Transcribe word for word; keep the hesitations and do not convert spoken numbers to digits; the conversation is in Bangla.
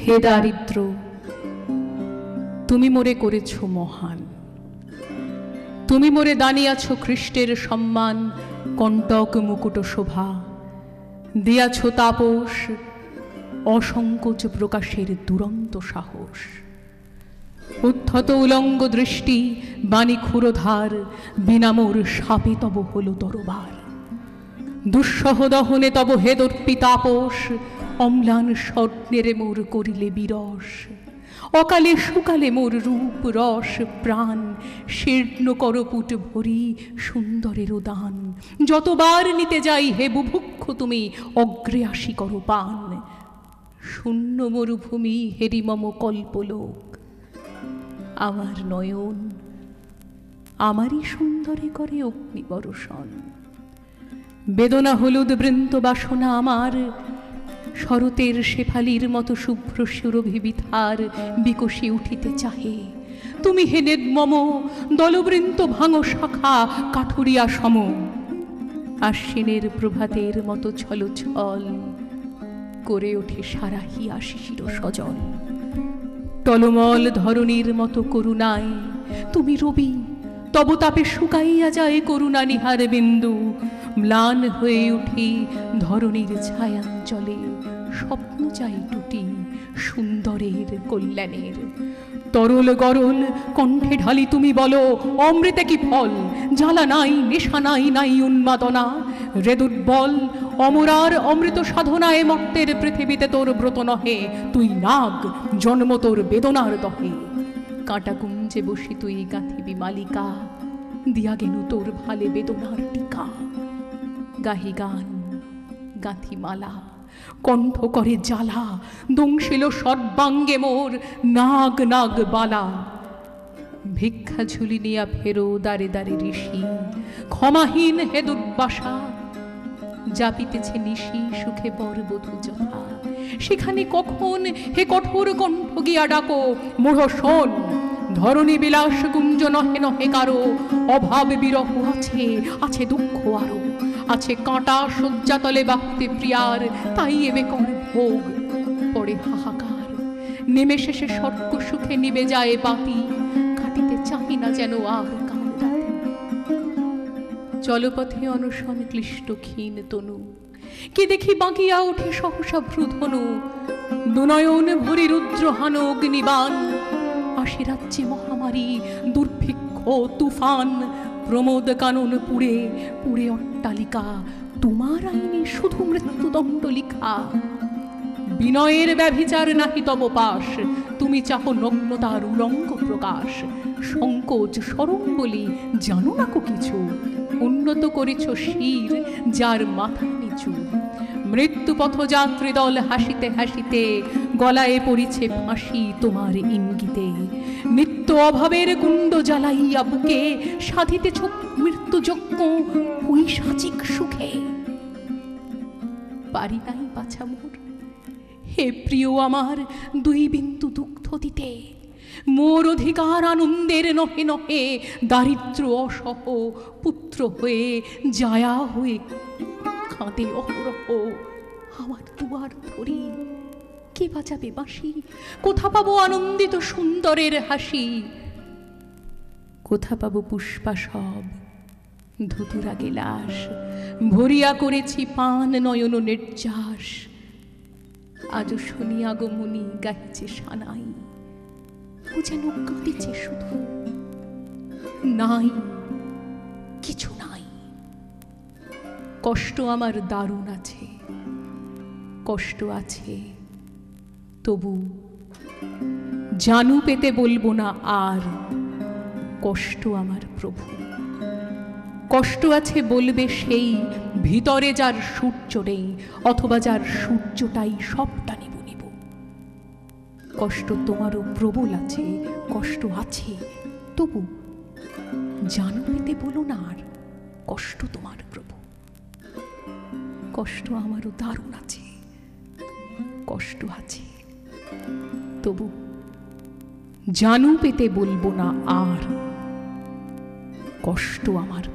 হে দারিদ্র, তুমি মোরে করেছ মহান, তুমি মোরে দানিয়াছ খ্রিস্টের সম্মান, কণ্টক মুকুট শোভা দিয়াছ তাপস, অসংকোচ প্রকাশের দুরন্ত সাহস। উদ্ধত উলঙ্গ দৃষ্টি, বাণী ক্ষুরধার, বিনামোর সাপে তব হল তরবার। দুঃসহ দহনে তব হেদর্পি তাপস, অম্লান স্বর্ণের মোর করিলে বিরস। অকালে সুকালে মোর রূপ রস প্রাণ, শীর্ণ করপুট ভরি সুন্দরের দান। যতবার নিতে যাই হে বুভুক্ষ তুমি, অগ্রে আসি কর পান। শূন্য মরুভূমি হেরি মম কল্পলোক, আমার নয়ন আমারই সুন্দরে করে অগ্নি বর্ষণ। বেদনা হলুদ বৃন্ত বাসনা আমার, শরতের শেফালির মতো শুভ্র সুরভি বিথার বিকশি উঠিতে চাহে। তুমি হে নির্মম দলবৃন্ত ভাঙো শাখা কাঠুরিয়া সম। আশ্বিনের প্রভাতের মতো ছল ছল করে ওঠে সারা হিয়া শিশির সজল। টলমল ধরণীর মতো করুণায় তুমি রবি, তব তাপে শুকাইয়া যায় করুণা নিহার বিন্দু। ম্লান হয়ে উঠি ধরণীর ছায়াঞ্চলে, স্বপ্ন চাই টুটি সুন্দরের কল্যাণের। তরল গরল কণ্ঠে ঢালি তুমি বলো, অমৃতে কি ফল? জ্বালা নাই, নেশা নাই, নাই উন্মাদনা। হৃদুর্বল অমরার অমৃত সাধনায় মর্তের পৃথিবীতে তোর ব্রত নহে। তুই নাগ, জন্ম তোর বেদনার দহে। কাঁটা কুঞ্জে বসি তুই গাঁথিবি মালিকা, দিয়া গেল তোর ভালে বেদনার টিকা। গাহি গান, গাঁথি মালা, কণ্ঠ করে জ্বালা, দংশিল সর্বাঙ্গে মোর নাগ নাগ বালা। ভিক্ষা ঝুলি নিয়া ফেরো দারে দারে ঋষি, ক্ষমাহীন হে দুর্বাসা। জাপিতেছে নিশি সুখে বর বধূ যথা, সেখানে কখন হে কঠোর কণ্ঠ গিয়া ডাকো, মোড় শোন। ধরণী বিলাস গুঞ্জ নহে নহে কারো, অভাব বিরহ আছে, আছে দুঃখ আরো। আছে কাঁটা শয্যাতলে বাহুতে প্রিয়ার, তাই এবে কর ভোগ। পরে হাহাকার, নেমে শেষে স্বর্গ সুখে নিবে যায় বাতি। কাটিতে চাহি না যেন আর কাল রাতি। জলপথে অনশন ক্লিষ্ট ক্ষীণ তনু, কি দেখি বাঁকিয়া উঠে সহসা ভ্রুধনু। দুনয়ন ভরি রুদ্রহান অগ্নিবাণ, আসি রাজ্যে মহামারী দুর্ভিক্ষ তুফান। প্রমোদ কানন পুড়ে পুড়ে অট্টালিকা, তোমার আইনে শুধু মৃত্যুদণ্ড লিখা। বিনয়ের ব্যভিচার নাহি তব পাশ, তুমি চাহ নগ্নতার উলঙ্গ প্রকাশ। সংকোচ সরম বলি জানো না কো কিছু, উন্নত করেছ শির যার মাথা নিচু। মৃত্যু পথযাত্রী দল হাসিতে হাসিতে, গলায় পড়িছে ফাঁসি তোমার ইঙ্গিতে। নিত্য অভাবের কুণ্ড জ্বালাইয়া বুকে, সাধিতেছ মৃত্যুযজ্ঞ পৈশাচিক সুখে। পারি নাই বাছা মোর, হে প্রিয় আমার, দুই বিন্দু দুগ্ধ দিতে। মোর অধিকার আনন্দের নহে নহে, দারিদ্র অসহ পুত্র হয়ে জায়া হয়ে কাঁদে অহরহ আমার দুয়ার ধরি। কে বাজাবে বাঁশি? কোথা পাবো আনন্দিত সুন্দরের হাসি? কোথা পাবো পুষ্পা সব ধুতুরা গেলাস, ভরিয়া করেছি পান নয়ন নির্যাস। আজও শুনিয়া গো মুনি গাইছে সানাই, ও যেন কাঁদিছে শুধু। নাই কিছু নাই, কষ্ট আমার দারুণ আছে, কষ্ট আছে তবু জানু পেতে বলবো না আর, কষ্ট আমার প্রভু। কষ্ট আছে বলবে সেই, ভিতরে যার সূর্য নেই, অথবা যার সূর্যটাই সবটা নিব নিব। কষ্ট তোমারও প্রবল আছে, কষ্ট আছে তবু জানু পেতে বলো না আর, কষ্ট তোমার প্রভু। কষ্ট আমারও দারুণ আছে, কষ্ট আছে তবু জানু পেতে বলবো না আর, কষ্ট আমার